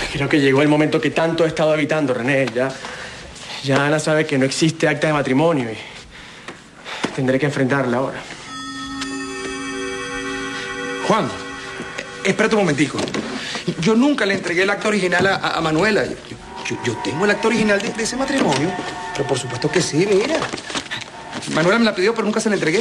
Creo que llegó el momento que tanto he estado evitando, René. Ya Ana sabe que no existe acta de matrimonio y tendré que enfrentarla ahora. Juan, espérate un momentico. Yo nunca le entregué el acta original a Manuela. Yo tengo el acta original de ese matrimonio. Pero por supuesto que sí, mira. Manuela me la pidió, pero nunca se la entregué.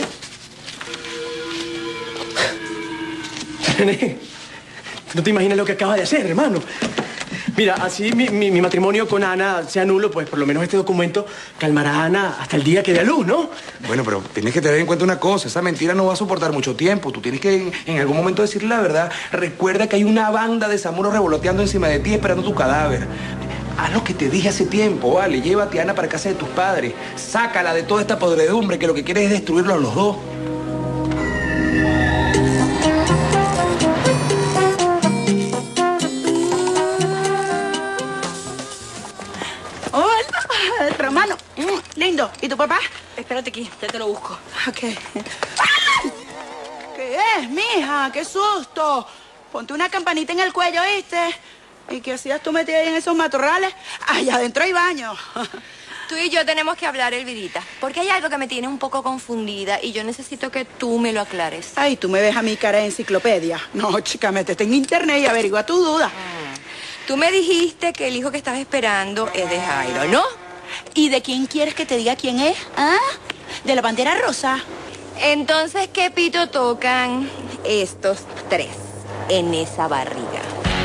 René, no te imaginas lo que acaba de hacer, hermano. Mira, así mi matrimonio con Ana sea nulo, pues por lo menos este documento calmará a Ana hasta el día que dé a luz, ¿no? Bueno, pero tienes que tener en cuenta una cosa. Esa mentira no va a soportar mucho tiempo. Tú tienes que en algún momento decirle la verdad. Recuerda que hay una banda de zamuros revoloteando encima de ti esperando tu cadáver. Haz lo que te dije hace tiempo, vale. Llévate a Ana para casa de tus padres. Sácala de toda esta podredumbre que lo que quiere es destruirlos los dos. Romano, lindo. ¿Y tu papá? Espérate aquí, ya te lo busco. Ok. ¡Ay! ¿Qué es, mija? ¡Qué susto! Ponte una campanita en el cuello, ¿viste? ¿Y qué hacías tú metida ahí en esos matorrales? Allá adentro hay baño. Tú y yo tenemos que hablar, Elvidita, porque hay algo que me tiene un poco confundida y yo necesito que tú me lo aclares. Ay, tú me ves a mi cara de enciclopedia. No, chica, métete en internet y averigua tu duda. Tú me dijiste que el hijo que estás esperando es de Jairo, ¿no? ¿Y de quién quieres que te diga quién es? ¿Ah? ¿De la Pantera Rosa? Entonces, ¿qué pito tocan estos tres en esa barriga?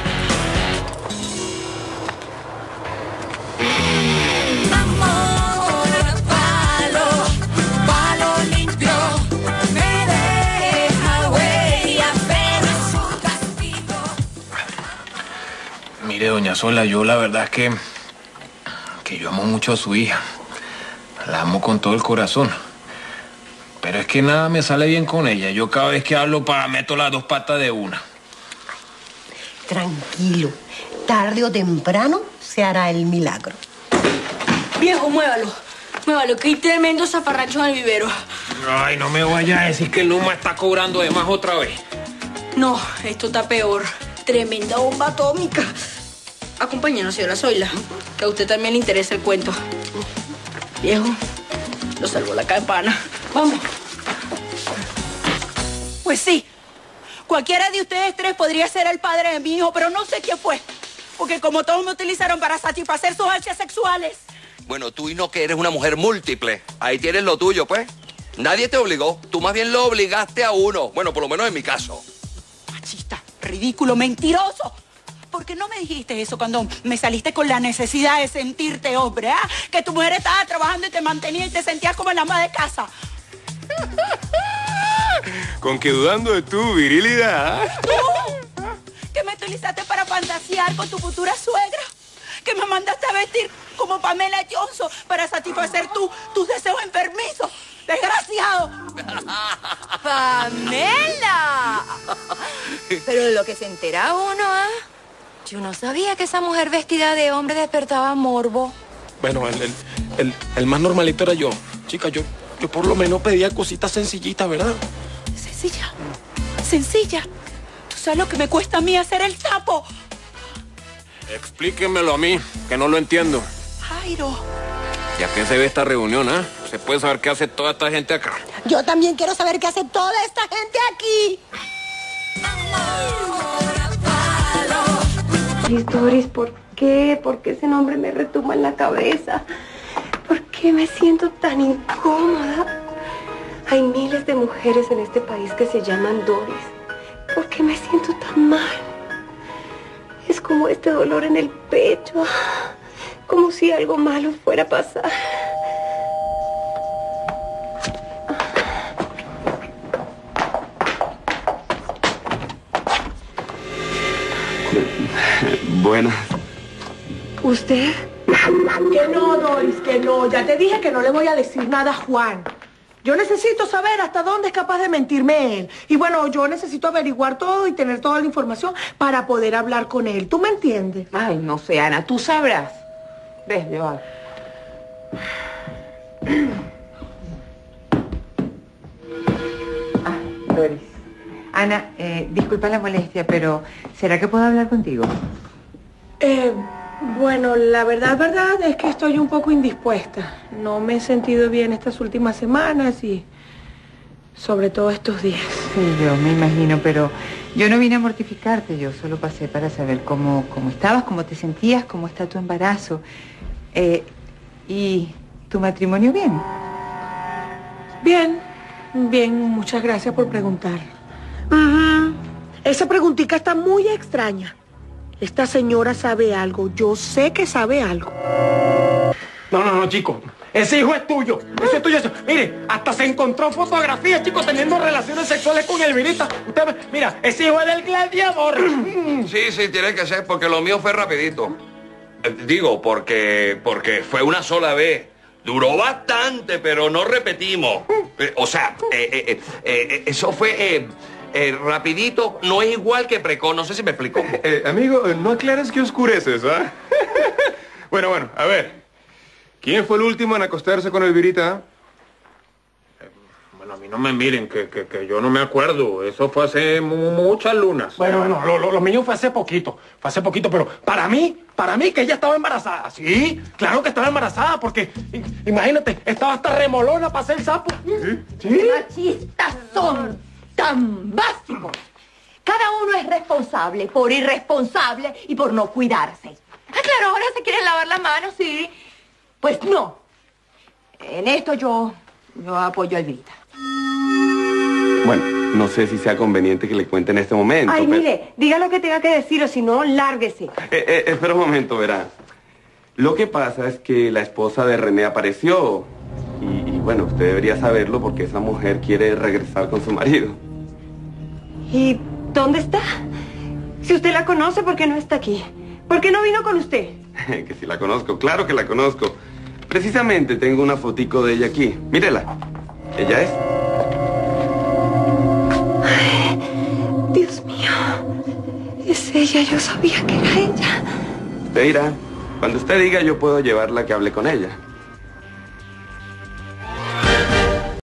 Mire, doña Sola, yo la verdad es que yo amo mucho a su hija. La amo con todo el corazón. Pero es que nada me sale bien con ella. Yo cada vez que hablo, meto las dos patas de una. Tranquilo. Tarde o temprano se hará el milagro. Viejo, muévalo. Muévalo, que hay tremendo zafarrancho en el vivero. Ay, no me vaya a decir que el Luma está cobrando de más otra vez. No, esto está peor. Tremenda bomba atómica. Acompáñenos, señora Zoila, que a usted también le interesa el cuento. Viejo, lo salvó la campana. Vamos. Pues sí. Cualquiera de ustedes tres podría ser el padre de mi hijo, pero no sé quién fue. Porque como todos me utilizaron para satisfacer sus ansias sexuales. Bueno, tú y no que eres una mujer múltiple. Ahí tienes lo tuyo, pues. Nadie te obligó. Tú más bien lo obligaste a uno. Bueno, por lo menos en mi caso. Machista, ridículo, mentiroso. ¿Por qué no me dijiste eso cuando me saliste con la necesidad de sentirte hombre, ah? Que tu mujer estaba trabajando y te mantenía y te sentías como el ama de casa. Con que dudando de tu virilidad. ¿Tú? Que me utilizaste para fantasear con tu futura suegra. Que me mandaste a vestir como Pamela Johnson para satisfacer tus deseos enfermizos. ¡Desgraciado! ¡Pamela! Pero de lo que se entera uno, ¿ah? Yo no sabía que esa mujer vestida de hombre despertaba morbo. Bueno, el más normalito era yo. Chica, yo por lo menos pedía cositas sencillitas, ¿verdad? Sencilla. Sencilla. ¿Tú sabes lo que me cuesta a mí hacer el sapo? Explíquemelo a mí, que no lo entiendo. Jairo. ¿Y a qué se ve esta reunión, ah? ¿Se puede saber qué hace toda esta gente acá? Yo también quiero saber qué hace toda esta gente aquí. Doris, ¿por qué? ¿Por qué ese nombre me retumba en la cabeza? ¿Por qué me siento tan incómoda? Hay miles de mujeres en este país que se llaman Doris. ¿Por qué me siento tan mal? Es como este dolor en el pecho, como si algo malo fuera a pasar. Buenas. ¿Usted? Que no, Doris, que no. Ya te dije que no le voy a decir nada a Juan. Yo necesito saber hasta dónde es capaz de mentirme él. Y bueno, yo necesito averiguar todo y tener toda la información para poder hablar con él. ¿Tú me entiendes? Ay, no sé, Ana, tú sabrás. Ves, yo. Doris. Ana, disculpa la molestia, pero ¿será que puedo hablar contigo? Bueno, la verdad es que estoy un poco indispuesta. No me he sentido bien estas últimas semanas y sobre todo estos días. Sí, yo me imagino, pero yo no vine a mortificarte, yo solo pasé para saber cómo estabas, cómo te sentías, cómo está tu embarazo. ¿Y tu matrimonio bien? Bien, muchas gracias por preguntar. Esa preguntita está muy extraña. Esta señora sabe algo, yo sé que sabe algo. No, chico. Ese hijo es tuyo. Ese es tuyo. Mire, hasta se encontró fotografías, chicos, teniendo relaciones sexuales con Elvirita. Usted, mira, ese hijo es del gladiador. Sí, tiene que ser, porque lo mío fue rapidito. Digo, porque fue una sola vez. Duró bastante, pero no repetimos. O sea, eso fue rapidito, no es igual que precoz. No sé si me explico. Amigo, no aclares que oscureces, ¿ah? Bueno, a ver. ¿Quién fue el último en acostarse con Elvirita? Bueno, a mí no me miren, que yo no me acuerdo. Eso fue hace muchas lunas. Bueno, lo mío fue hace poquito. Pero para mí que ella estaba embarazada. Sí, claro que estaba embarazada, porque imagínate, estaba hasta remolona para hacer sapo. ¿Sí? Machistas son tan básicos. Cada uno es responsable por irresponsable y por no cuidarse. Ah, claro, ahora se quieren lavar las manos, sí. Pues no. En esto yo apoyo a Elvirita. Bueno, no sé si sea conveniente que le cuente en este momento. Ay, mire, diga lo que tenga que decir o si no, lárguese. Espera un momento, verá. Lo que pasa es que la esposa de René apareció. Y bueno, usted debería saberlo porque esa mujer quiere regresar con su marido. ¿Y dónde está? Si usted la conoce, ¿por qué no está aquí? ¿Por qué no vino con usted? Que si la conozco, claro que la conozco. Precisamente tengo una fotico de ella aquí. Mírela. Ella es. Ay, Dios mío. Es ella, yo sabía que era ella. Usted dirá, cuando usted diga yo puedo llevarla a que hable con ella.